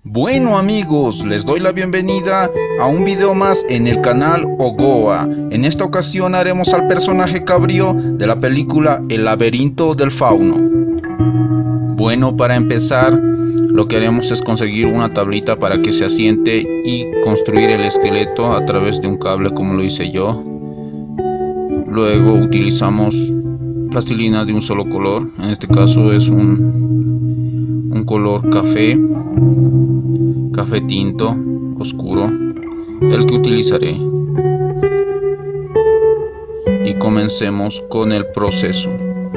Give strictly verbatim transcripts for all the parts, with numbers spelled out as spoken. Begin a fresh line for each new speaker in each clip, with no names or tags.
Bueno amigos, les doy la bienvenida a un video más en el canal Ogoa. En esta ocasión haremos al personaje cabrío de la película El laberinto del fauno. Bueno, para empezar, lo que haremos es conseguir una tablita para que se asiente y construir el esqueleto a través de un cable como lo hice yo. Luego utilizamos plastilina de un solo color, en este caso es un, un color café, café tinto oscuro, el que utilizaré. Y comencemos con el proceso.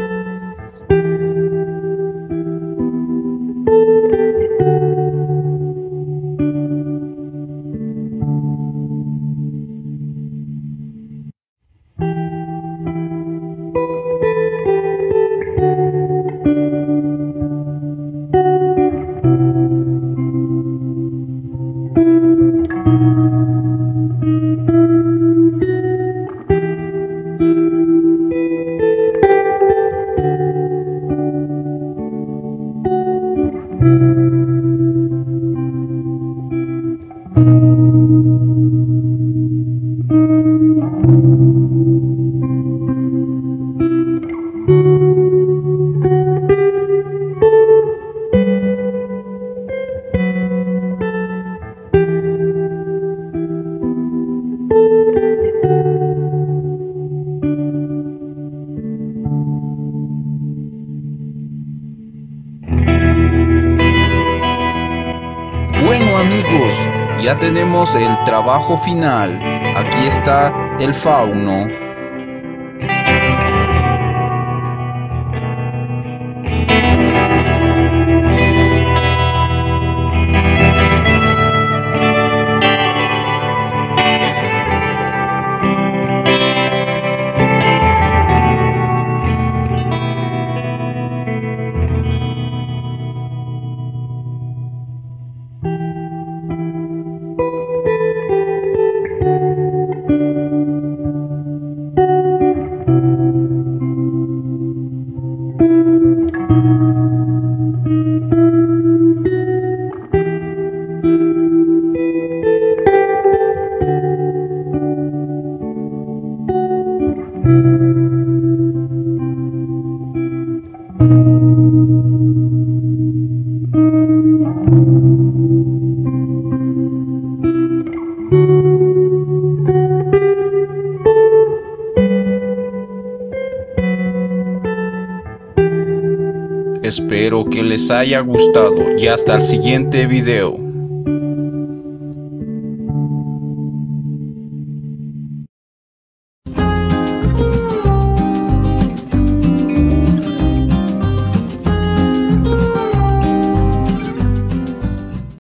Bueno amigos, ya tenemos el trabajo final. Aquí está el fauno. Espero que les haya gustado y hasta el siguiente video.